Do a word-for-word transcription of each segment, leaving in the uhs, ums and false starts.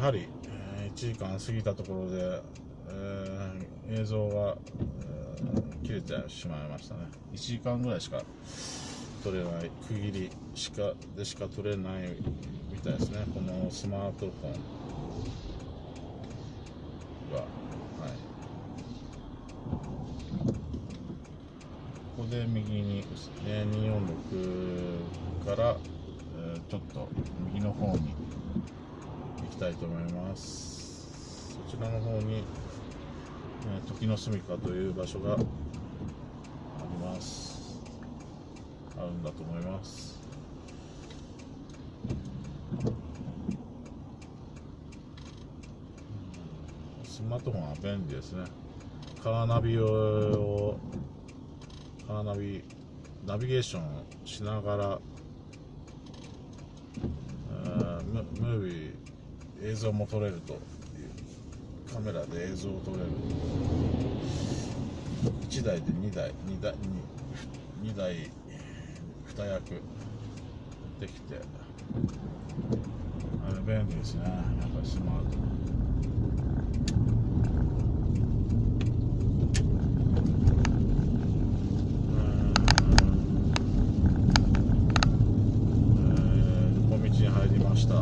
やはり、えー、いちじかん過ぎたところで、えー、映像が、えー、切れてしまいましたね。いちじかんぐらいしか撮れない、区切りしかでしか撮れないみたいですね、このスマートフォンは。はい、ここで右にですね、にひゃくよんじゅうろくから、えー、ちょっと右の方に行きたいと思います。そちらの方に、えー、時の住処という場所がありますあるんだと思います。スマートフォンは便利ですね。カーナビをカーナビナビゲーションしながら、ム, ムービー映像も撮れるという、カメラで映像を撮れる、いちだいでにだいにだいにだいに役できて、あれ便利ですね。やっぱりスマート入りました。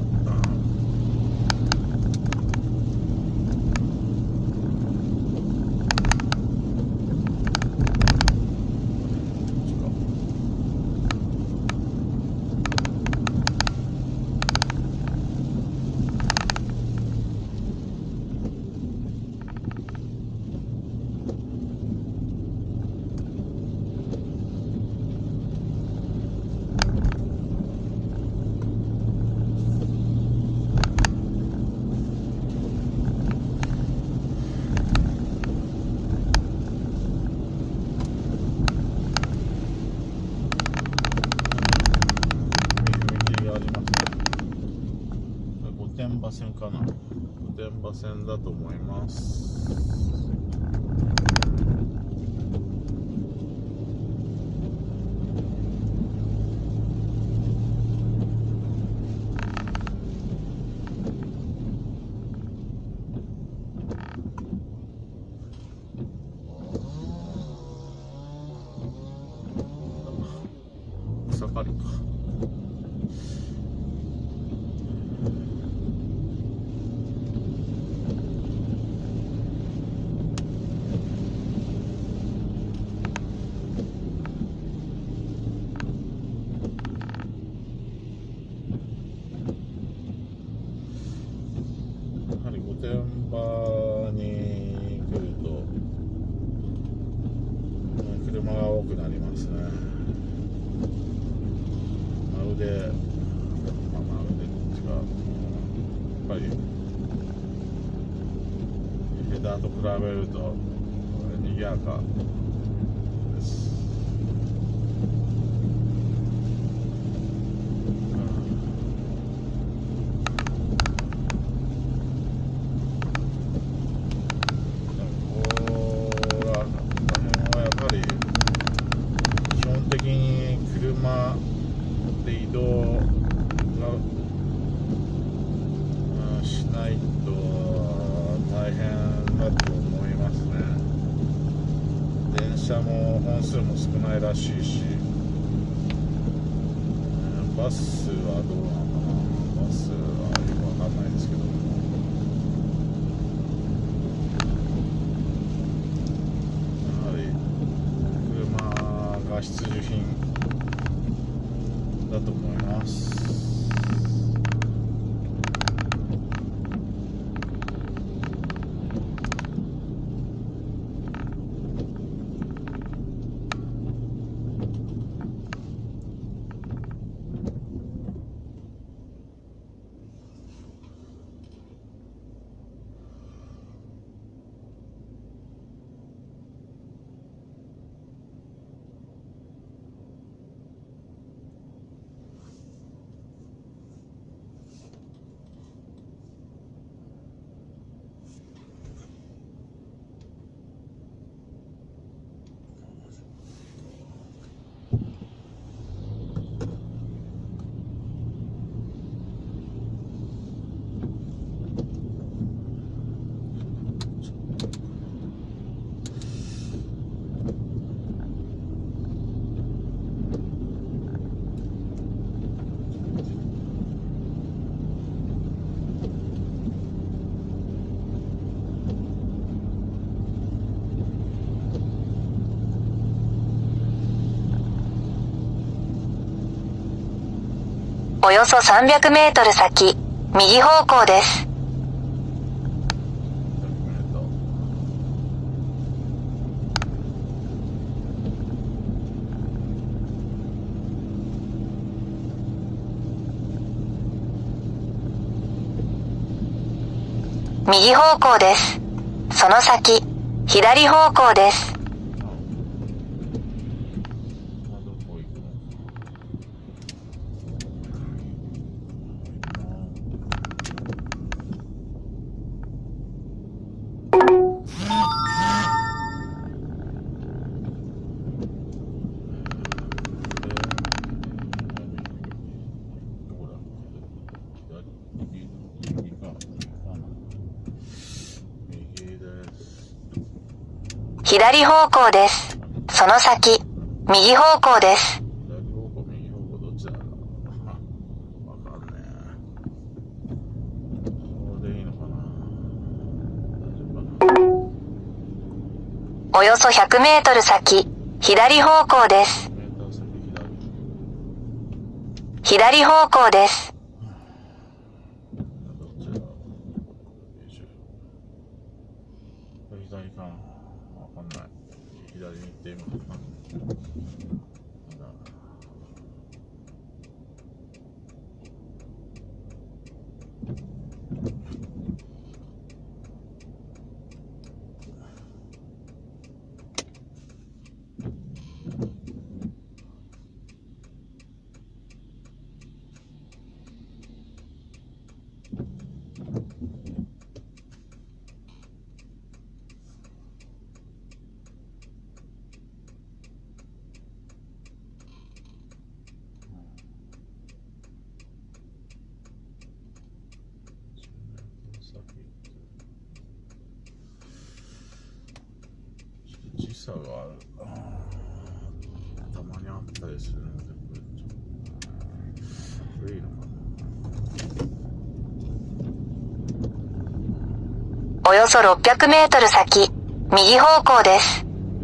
御殿場線かな、御殿場線だと思います。草刈りか。御殿場に来ると車が多くなりますね。まるで、まあ、まるで違う、やっぱりヘダーと比べると賑やかです。車で移動がしないと大変だと思いますね。電車も本数も少ないらしいし、バスはどうなのかな。バスはよくわかんないですけど、やはり車が必需品だと思います。 およそさんびゃくメートル先、右方向です。右方向です。その先、左方向です。左方向です。その先、右方向です。 左方向、右方向、どっちだろう。わかんねえ。これでいいのかな。大丈夫かな。 およそひゃくメートル先、左方向です。左方向です。 どっちだろう。左かな。わかんない。左に行ってみようかな。時差がある。たまにあったりするので、これちょっとこれいいのかな。およそろっぴゃくメートル先、右方向です。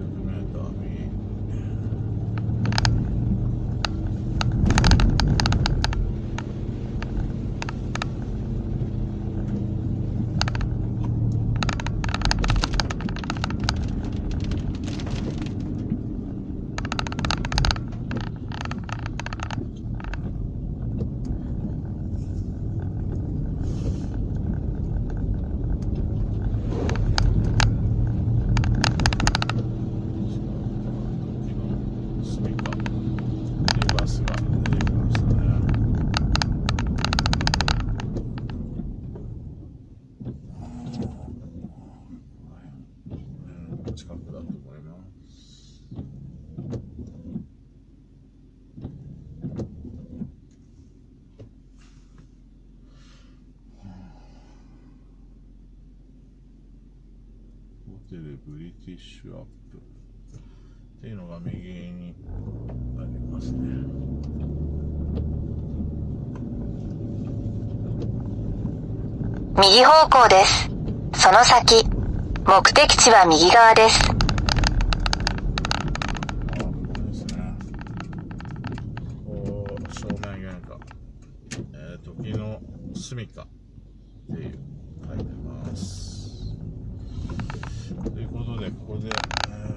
近くだと思います。ホテルブリティッシュアップっていうのが右にありますね。右方向です。その先、目的地は右側です。 あ、ここですね。こう正面玄関、えー、時の住処っていう書いてます。ということで、ここで、えー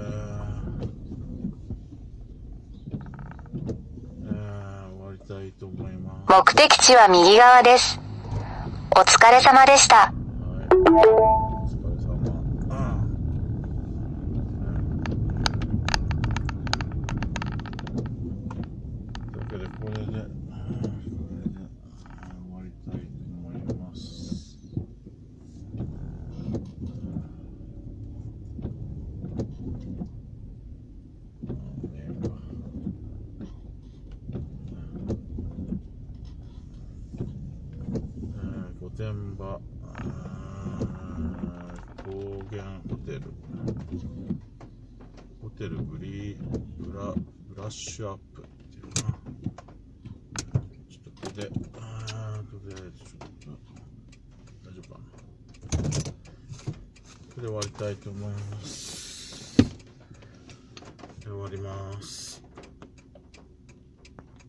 えー、終わりたいと思います。 目的地は右側です。お疲れ様でした。 はい、お疲れ様。というわけで、これで、これで終わりたいと思います。御殿場高原ホテルホテルブリブラブラッシュアップっていうかな。ちょっとここであーとりあえずちょっと大丈夫かな。これで終わりたいと思います。で終わります。